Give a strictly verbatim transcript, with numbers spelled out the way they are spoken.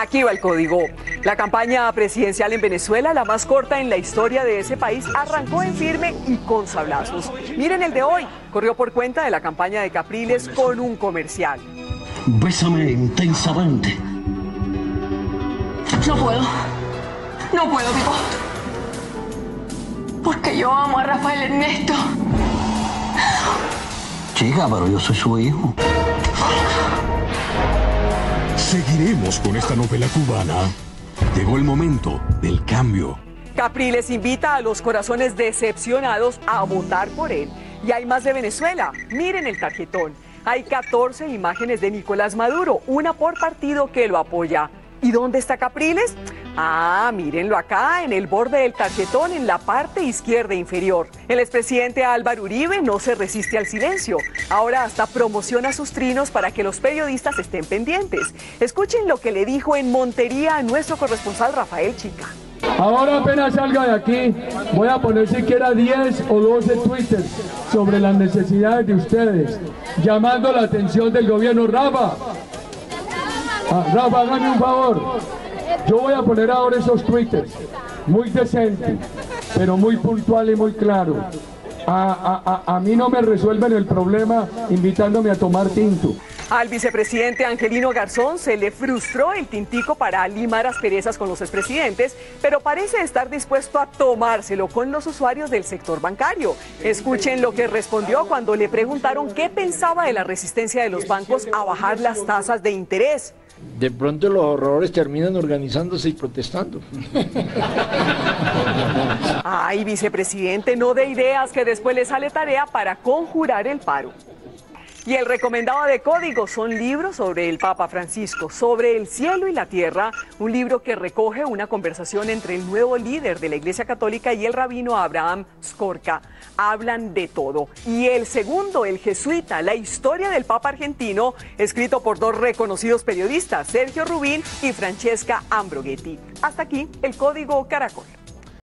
Aquí va el código. La campaña presidencial en Venezuela, la más corta en la historia de ese país, arrancó en firme y con sablazos. Miren el de hoy. Corrió por cuenta de la campaña de Capriles con un comercial. Bésame intensamente. No puedo. No puedo, Pipo. Porque yo amo a Rafael Ernesto. Chica, pero yo soy su hijo. Seguiremos con esta novela cubana. Llegó el momento del cambio. Capriles invita a los corazones decepcionados a votar por él. Y hay más de Venezuela. Miren el tarjetón. Hay catorce imágenes de Nicolás Maduro, una por partido que lo apoya. ¿Y dónde está Capriles? Ah, mírenlo acá, en el borde del tarjetón, en la parte izquierda inferior. El expresidente Álvaro Uribe no se resiste al silencio. Ahora hasta promociona sus trinos para que los periodistas estén pendientes. Escuchen lo que le dijo en Montería a nuestro corresponsal Rafael Chica. Ahora apenas salga de aquí, voy a poner siquiera diez o doce twitters sobre las necesidades de ustedes, llamando la atención del gobierno. Rafa, ah, Rafa, hágame un favor. Yo voy a poner ahora esos twitters, muy decentes, pero muy puntual y muy claro. A, a, a, a mí no me resuelven el problema invitándome a tomar tinto. Al vicepresidente Angelino Garzón se le frustró el tintico para limar asperezas con los expresidentes, pero parece estar dispuesto a tomárselo con los usuarios del sector bancario. Escuchen lo que respondió cuando le preguntaron qué pensaba de la resistencia de los bancos a bajar las tasas de interés. De pronto los ahorradores terminan organizándose y protestando. Ay, vicepresidente, no dé ideas que después le sale tarea para conjurar el paro. Y el recomendado de código son libros sobre el Papa Francisco, sobre el cielo y la tierra, un libro que recoge una conversación entre el nuevo líder de la Iglesia Católica y el rabino Abraham Skorka. Hablan de todo. Y el segundo, el jesuita, la historia del Papa argentino, escrito por dos reconocidos periodistas, Sergio Rubín y Francesca Ambrogetti. Hasta aquí el código Caracol.